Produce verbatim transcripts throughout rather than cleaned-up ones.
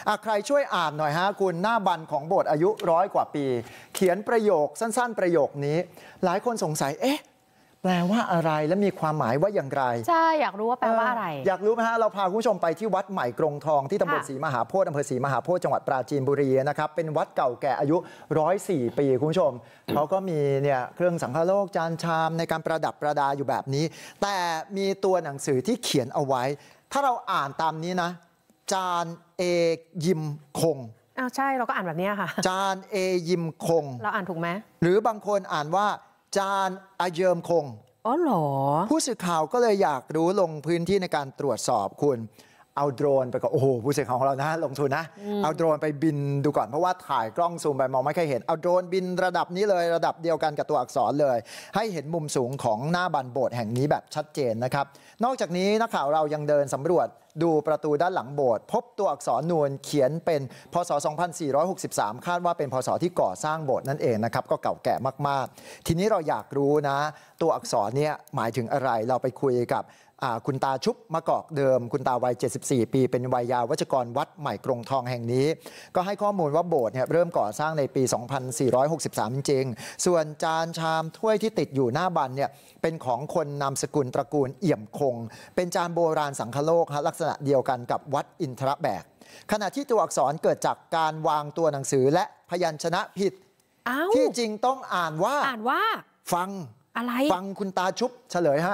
อ่ะใครช่วยอ่านหน่อยฮะคุณหน้าบันของโบสถ์อายุร้อยกว่าปีเขียนประโยคสั้นๆประโยคนี้หลายคนสงสัยเอ๊ะแปลว่าอะไรและมีความหมายว่าอย่างไรใช่อยากรู้ว่าแปลว่าอะไรอยากรู้ไหมฮะเราพาคุณผู้ชมไปที่วัดใหม่กรงทองที่ตำบลศรีมหาโพธิ์อำเภอศรีมหาโพธิ์จังหวัดปราจีนบุรีนะครับเป็นวัดเก่าแก่อายุร้อยสี่ปีคุณผู้ชมเขาก็มีเนี่ยเครื่องสังฆโลกจานชามในการประดับประดาอยู่แบบนี้แต่มีตัวหนังสือที่เขียนเอาไว้ถ้าเราอ่านตามนี้นะจานเอยิมคงอ้าวใช่เราก็อ่านแบบนี้ค่ะจานเอยิมคงเราอ่านถูกไหมหรือบางคนอ่านว่าจานอาเยิมคงอ๋อเหรอผู้สื่อข่าวก็เลยอยากรู้ลงพื้นที่ในการตรวจสอบคุณเอาโดรนไปก็โอ้โหผู้สื่อข่าวของเรานะลงทุนนะเอาโดรนไปบินดูก่อนเพราะว่าถ่ายกล้องซูมไปมองไม่ค่อยเห็นเอาโดรนบินระดับนี้เลยระดับเดียวกันกับตัวอักษรเลยให้เห็นมุมสูงของหน้าบันโบสถ์แห่งนี้แบบชัดเจนนะครับนอกจากนี้นักข่าวเรายังเดินสำรวจดูประตูด้านหลังโบสถ์พบตัวอักษรนูนเขียนเป็นพศสองพันสี่ร้อยหกสิบสามคาดว่าเป็นพศที่ก่อสร้างโบสถ์นั่นเองนะครับก็เก่าแก่มากๆทีนี้เราอยากรู้นะตัวอักษรเนี่ยหมายถึงอะไรเราไปคุยกับคุณตาชุบมะกอกเดิมคุณตาวัยเจ็ดสิบสี่ปีเป็นวัยยาวัจกรวัดใหม่กรงทองแห่งนี้ก็ให้ข้อมูลว่าโบสถ์เนี่ยเริ่มก่อสร้างในปีสองพันสี่ร้อยหกสิบสามจริงๆส่วนจานชามถ้วยที่ติดอยู่หน้าบันเนี่ยเป็นของคนนามสกุลตระกูลเอี่ยมคงเป็นจานโบราณสังคโลกลักษณะเดียวกันกับวัดอินทรแบกขณะที่ตัวอักษรเกิดจากการวางตัวหนังสือและพยัญชนะผิดที่จริงต้องอ่านว่าอ่านว่าฟังอะไรฟังคุณตาชุบเฉลยฮะ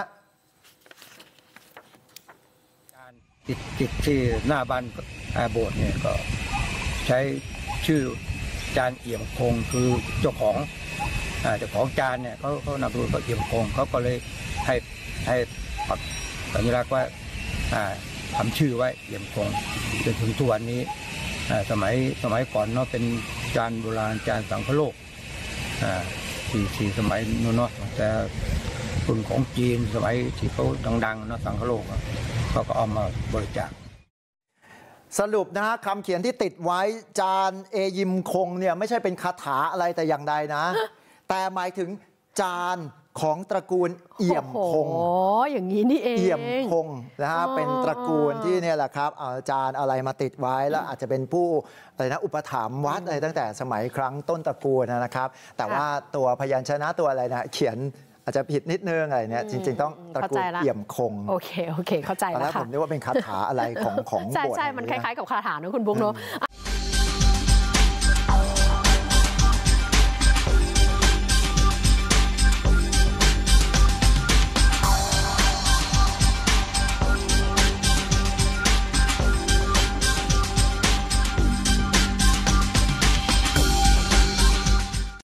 ติดติดที่หน้าบ้านโบสถ์เนี่ยก็ใช้ชื่อจานเอี่ยมคงคือเจ้าของเจ้าของจานเนี่ยเขาเขานำดูเขาเอี่ยมคงเขาก็เลยให้ให้ปักสัญลักษณ์ว่าทำชื่อไว้เอี่ยมคงจนถึงทุกวันนี้สมัยสมัยก่อนเนาะเป็นจานโบราณจานสังคโลกสี่สี่สมัยนู้นเนาะแต่รุ่นของจีนสมัยที่เขาดังๆเนาะสังคโลกก็ก็เอามาบริจาคสรุปนะฮะคำเขียนที่ติดไว้จานเอยิมคงเนี่ยไม่ใช่เป็นคาถาอะไรแต่อย่างใดนะ แต่หมายถึงจานของตระกูลเอี่ยมคงอ๋ออย่างนี้นี่เองเอี่ยมคงนะฮะเป็นตระกูลที่เนี่ยแหละครับเอาจานอะไรมาติดไว้แล้วอาจจะเป็นผู้อะไรนะอุปถัมภ์วัดอะไรตั้งแต่สมัยครั้งต้นตระกูลนะครับแต่ว่าตัวพยัญชนะตัวอะไรนะเขียนอาจจะผิดนิดนึงอะไรเนี่ยจริงๆต้องตระกูลเอี่ยมคงโอเคโอเคเข้าใจแล้วค่ะตอนแรกผมนึกว่าเป็นคาถาอะไรของของโบสถ์ใช่ใช่มันคล้ายๆกับคาถานะคุณบุ๊กเนาะ